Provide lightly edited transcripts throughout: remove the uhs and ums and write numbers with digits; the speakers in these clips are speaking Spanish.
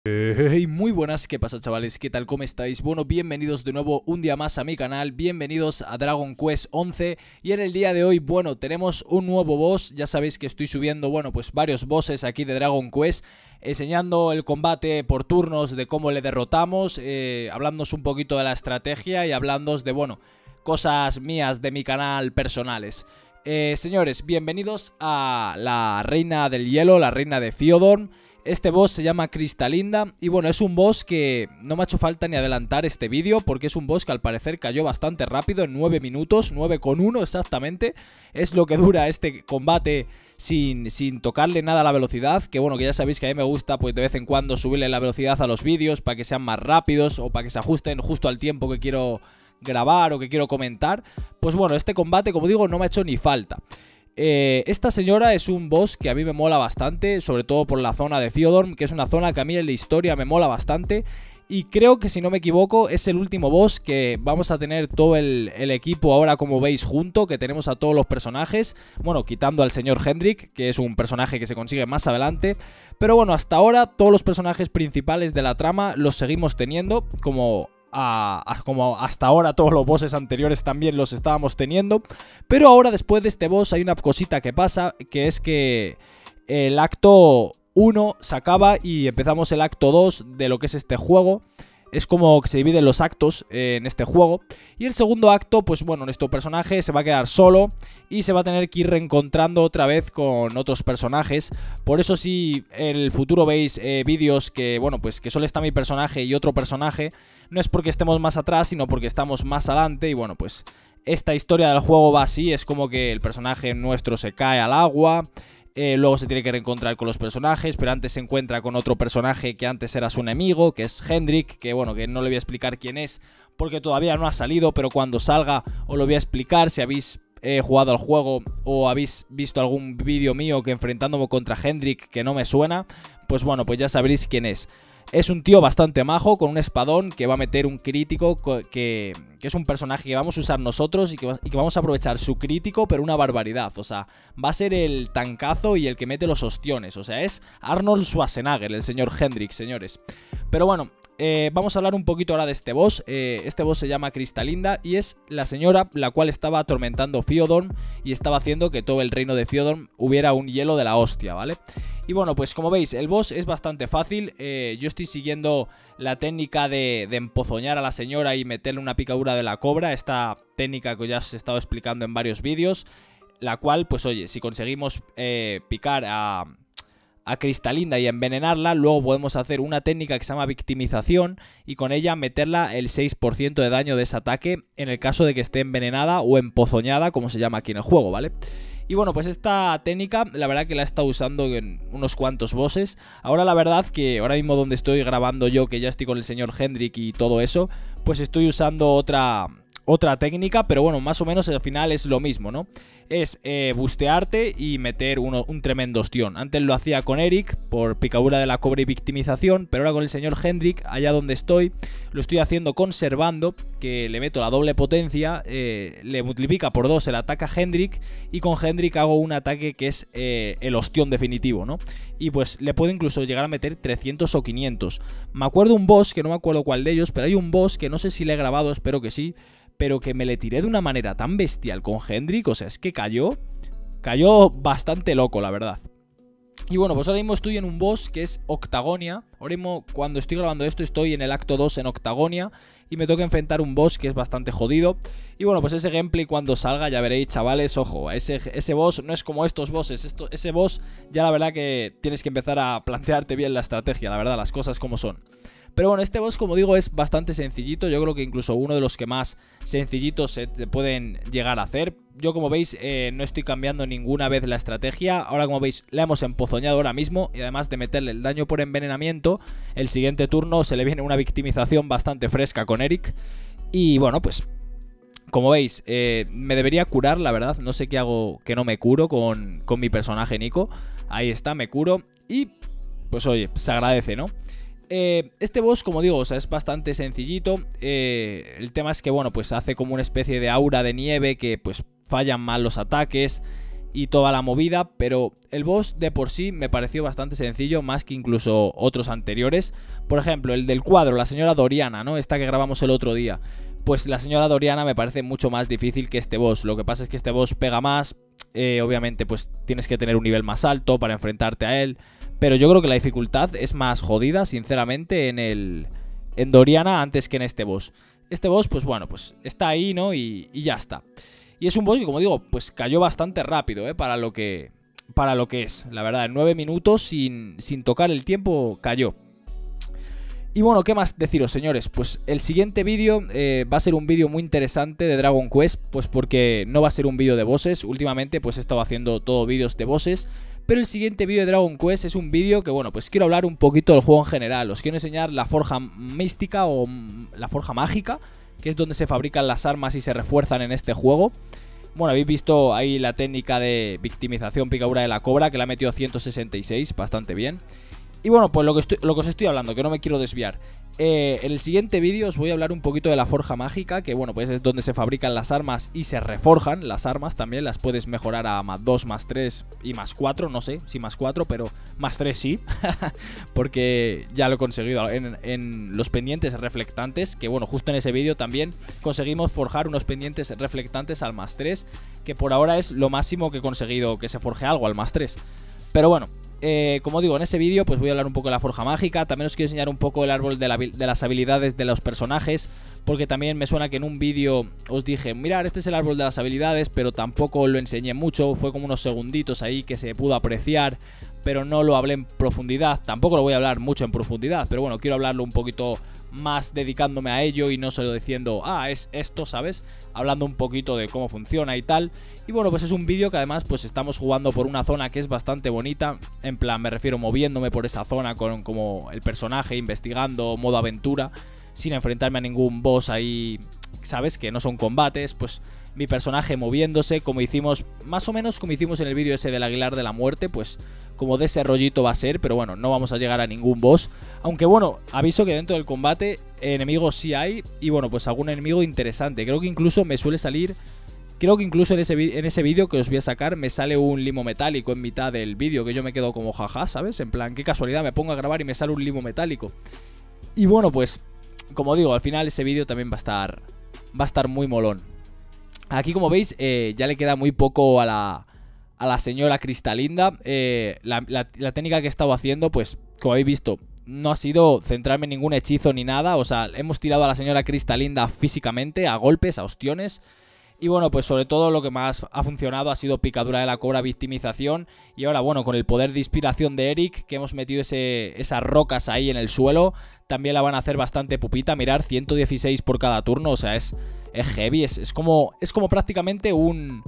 Hey, muy buenas, ¿qué pasa, chavales? ¿Qué tal? ¿Cómo estáis? Bueno, bienvenidos de nuevo un día más a mi canal, bienvenidos a Dragon Quest 11. Y en el día de hoy, bueno, tenemos un nuevo boss. Ya sabéis que estoy subiendo, bueno, pues varios bosses aquí de Dragon Quest, enseñando el combate por turnos, de cómo le derrotamos, hablándoos un poquito de la estrategia y hablándoos de, bueno, cosas mías de mi canal personales. Señores, bienvenidos a la Reina del Hielo, la Reina de Fyodorn. Este boss se llama Cristalinda y bueno, es un boss que no me ha hecho falta ni adelantar este vídeo porque es un boss que al parecer cayó bastante rápido, en 9 minutos, 9,1 exactamente. Es lo que dura este combate sin tocarle nada a la velocidad, que bueno, que ya sabéis que a mí me gusta pues de vez en cuando subirle la velocidad a los vídeos para que sean más rápidos o para que se ajusten justo al tiempo que quiero grabar o que quiero comentar. Pues bueno, este combate, como digo, no me ha hecho ni falta. Esta señora es un boss que a mí me mola bastante, sobre todo por la zona de Fyodorn, que es una zona que a mí en la historia me mola bastante. Y creo que, si no me equivoco, es el último boss que vamos a tener todo el equipo ahora, como veis, junto, que tenemos a todos los personajes. Bueno, quitando al señor Hendrik, que es un personaje que se consigue más adelante. Pero bueno, hasta ahora todos los personajes principales de la trama los seguimos teniendo, como hasta ahora todos los bosses anteriores también los estábamos teniendo. Pero ahora, después de este boss, hay una cosita que pasa, que es que el acto 1 se acaba y empezamos el acto 2 de lo que es este juego. Es como que se dividen los actos en este juego. Y el segundo acto, pues bueno, nuestro personaje se va a quedar solo y se va a tener que ir reencontrando otra vez con otros personajes. Por eso, si en el futuro veis vídeos que, bueno, pues que solo está mi personaje y otro personaje, no es porque estemos más atrás, sino porque estamos más adelante. Y bueno, pues esta historia del juego va así. Es como que el personaje nuestro se cae al agua, luego se tiene que reencontrar con los personajes, pero antes se encuentra con otro personaje que antes era su enemigo, que es Hendrik, que bueno, que no le voy a explicar quién es porque todavía no ha salido, pero cuando salga os lo voy a explicar. Si habéis jugado al juego o habéis visto algún vídeo mío que enfrentándome contra Hendrik que no me suena, pues bueno, pues ya sabréis quién es. Es un tío bastante majo, con un espadón que va a meter un crítico, que es un personaje que vamos a usar nosotros y que vamos a aprovechar su crítico, pero una barbaridad. O sea, va a ser el tancazo y el que mete los ostiones. O sea, es Arnold Schwarzenegger, el señor Hendrik, señores. Pero bueno, vamos a hablar un poquito ahora de este boss. Este boss se llama Cristalinda y es la señora la cual estaba atormentando Fyodorn y estaba haciendo que todo el reino de Fyodorn hubiera un hielo de la hostia, ¿vale? Y bueno, pues como veis, el boss es bastante fácil. Yo estoy siguiendo la técnica de empozoñar a la señora y meterle una picadura de la cobra. Esta técnica que ya os he estado explicando en varios vídeos, la cual, pues oye, si conseguimos picar a Cristalinda y envenenarla, luego podemos hacer una técnica que se llama victimización y con ella meterla el 6% de daño de ese ataque en el caso de que esté envenenada o empozoñada, como se llama aquí en el juego, ¿vale? Y bueno, pues esta técnica, la verdad que la he estado usando en unos cuantos bosses. Ahora la verdad que ahora mismo donde estoy grabando yo, que ya estoy con el señor Hendrik y todo eso, pues estoy usando otra técnica, pero bueno, más o menos al final es lo mismo, ¿no? Es bustearte y meter un tremendo ostión. Antes lo hacía con Eric por picadura de la cobra y victimización, pero ahora con el señor Hendrik, allá donde estoy, lo estoy haciendo conservando, que le meto la doble potencia, le multiplica por 2 el ataque a Hendrik y con Hendrik hago un ataque que es el ostión definitivo, ¿no? Y pues le puedo incluso llegar a meter 300 o 500. Me acuerdo un boss, que no me acuerdo cuál de ellos, pero hay un boss que no sé si le he grabado, espero que sí, pero que me le tiré de una manera tan bestial con Hendrik. O sea, es que cayó bastante loco, la verdad. Y bueno, pues ahora mismo estoy en un boss que es Octagonia. Ahora mismo, cuando estoy grabando esto, estoy en el acto 2 en Octagonia y me toca enfrentar un boss que es bastante jodido. Y bueno, pues ese gameplay cuando salga ya veréis, chavales. Ojo, ese boss no es como estos bosses. Ese boss ya la verdad que tienes que empezar a plantearte bien la estrategia, la verdad, las cosas como son. Pero bueno, este boss, como digo, es bastante sencillito. Yo creo que incluso uno de los que más sencillitos se pueden llegar a hacer. Yo, como veis, no estoy cambiando ninguna vez la estrategia. Ahora, como veis, la hemos empozoñado ahora mismo. Y además de meterle el daño por envenenamiento, el siguiente turno se le viene una victimización bastante fresca con Eric. Y bueno, pues como veis, me debería curar, la verdad. No sé qué hago que no me curo con mi personaje Nico. Ahí está, me curo. Y pues oye, se agradece, ¿no? Este boss, como digo, o sea, es bastante sencillito. El tema es que, bueno, pues hace como una especie de aura de nieve que pues fallan mal los ataques. y toda la movida, pero el boss de por sí me pareció bastante sencillo, más que incluso otros anteriores. Por ejemplo, el del cuadro, la señora Doriana, ¿no? Esta que grabamos el otro día. Pues la señora Doriana me parece mucho más difícil que este boss. Lo que pasa es que este boss pega más. Obviamente pues tienes que tener un nivel más alto para enfrentarte a él. Pero yo creo que la dificultad es más jodida, sinceramente, en Doriana antes que en este boss. Este boss, pues bueno, pues está ahí, ¿no? Y ya está. Y es un boss que, como digo, pues cayó bastante rápido, para lo que es. La verdad, en 9 minutos, sin tocar el tiempo, cayó. Y bueno, ¿qué más deciros, señores? Pues el siguiente vídeo va a ser un vídeo muy interesante de Dragon Quest, pues porque no va a ser un vídeo de bosses. Últimamente pues he estado haciendo todo vídeos de bosses, pero el siguiente vídeo de Dragon Quest es un vídeo que, bueno, pues quiero hablar un poquito del juego en general. Os quiero enseñar la forja mística o la forja mágica, que es donde se fabrican las armas y se refuerzan en este juego. Bueno, habéis visto ahí la técnica de victimización picadura de la cobra, que la ha metido a 166, bastante bien. Y bueno, pues lo que os estoy hablando, que no me quiero desviar. En el siguiente vídeo os voy a hablar un poquito de la forja mágica, que bueno, pues es donde se fabrican las armas y se reforjan las armas también. Las puedes mejorar a más 2, más 3 y más 4, no sé si más 4, pero más 3 sí. Porque ya lo he conseguido en los pendientes reflectantes, que bueno, justo en ese vídeo también conseguimos forjar unos pendientes reflectantes al más 3, que por ahora es lo máximo que he conseguido que se forje algo al más 3. Pero bueno, como digo, en ese vídeo pues voy a hablar un poco de la forja mágica. También os quiero enseñar un poco el árbol de las habilidades de los personajes, porque también me suena que en un vídeo os dije, mirad, este es el árbol de las habilidades, pero tampoco lo enseñé mucho. Fue como unos segunditos ahí que se pudo apreciar, pero no lo hablé en profundidad. Tampoco lo voy a hablar mucho en profundidad, pero bueno, quiero hablarlo un poquito más dedicándome a ello y no solo diciendo, es esto, ¿sabes? Hablando un poquito de cómo funciona y tal. Y bueno, pues es un vídeo que además pues estamos jugando por una zona que es bastante bonita. En plan, me refiero moviéndome por esa zona con como el personaje, investigando, modo aventura, sin enfrentarme a ningún boss ahí, ¿sabes? Que no son combates, pues mi personaje moviéndose, como hicimos, más o menos como hicimos en el vídeo ese del Aguilar de la Muerte, pues como de ese rollito va a ser, pero bueno, no vamos a llegar a ningún boss. Aunque bueno, aviso que dentro del combate enemigos sí hay, y bueno, pues algún enemigo interesante. Creo que incluso me suele salir, creo que incluso en ese vídeo que os voy a sacar me sale un limo metálico en mitad del vídeo, que yo me quedo como jaja, ¿sabes? En plan, qué casualidad, me pongo a grabar y me sale un limo metálico. Y bueno, pues, como digo, al final ese vídeo también va a estar muy molón. Aquí, como veis, ya le queda muy poco a la señora Cristalinda. La técnica que he estado haciendo, pues, como habéis visto, no ha sido centrarme en ningún hechizo ni nada. O sea, hemos tirado a la señora Cristalinda físicamente, a golpes, a ostiones. Y bueno, pues sobre todo lo que más ha funcionado ha sido picadura de la cobra, victimización. Y ahora, bueno, con el poder de inspiración de Eric, que hemos metido esas rocas ahí en el suelo, también la van a hacer bastante pupita. Mirar, 116 por cada turno, o sea, es heavy, es como prácticamente un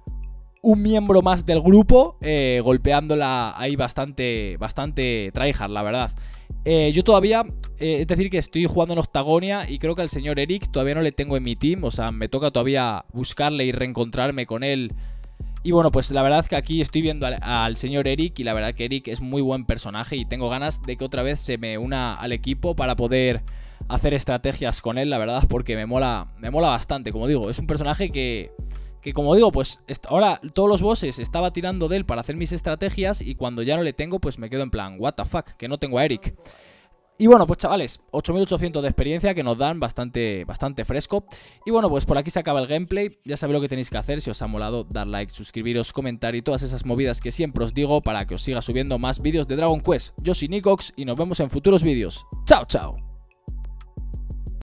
miembro más del grupo, golpeándola ahí bastante tryhard, la verdad. Yo todavía, es decir que estoy jugando en Octagonia y creo que al señor Eric todavía no le tengo en mi team. O sea, me toca todavía buscarle y reencontrarme con él. Y bueno, pues la verdad que aquí estoy viendo al señor Eric, y la verdad que Eric es muy buen personaje y tengo ganas de que otra vez se me una al equipo para poder hacer estrategias con él, la verdad, porque me mola bastante. Como digo, es un personaje que como digo, pues ahora todos los bosses estaba tirando de él para hacer mis estrategias, y cuando ya no le tengo, pues me quedo en plan, what the fuck, que no tengo a Eric. Y bueno, pues chavales, 8800 de experiencia que nos dan, bastante fresco. Y bueno, pues por aquí se acaba el gameplay. Ya sabéis lo que tenéis que hacer. Si os ha molado, dar like, suscribiros, comentar y todas esas movidas que siempre os digo, para que os siga subiendo más vídeos de Dragon Quest. Yo soy Nikox y nos vemos en futuros vídeos. ¡Chao, chao!